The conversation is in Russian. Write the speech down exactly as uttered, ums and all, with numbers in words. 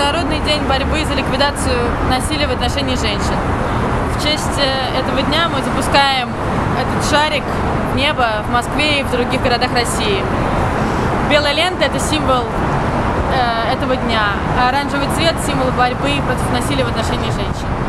Международный день борьбы за ликвидацию насилия в отношении женщин. В честь этого дня мы запускаем этот шарик в небо в Москве и в других городах России. Белая лента – это символ э, этого дня, а оранжевый цвет – символ борьбы против насилия в отношении женщин.